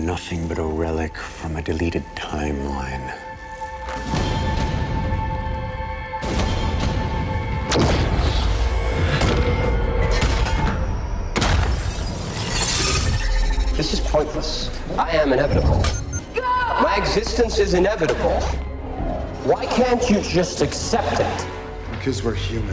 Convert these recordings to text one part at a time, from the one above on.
nothing but a relic from a deleted timeline. This is pointless. I am inevitable. My existence is inevitable. Why can't you just accept it? Because we're human.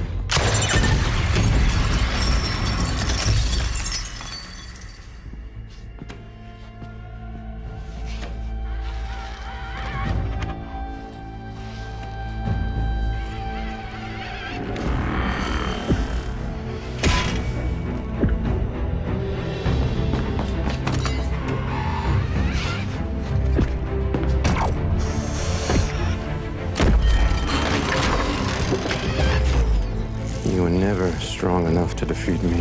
You were never strong enough to defeat me.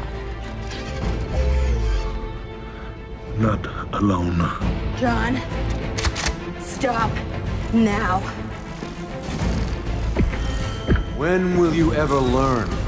Not alone. John, stop now. When will you ever learn?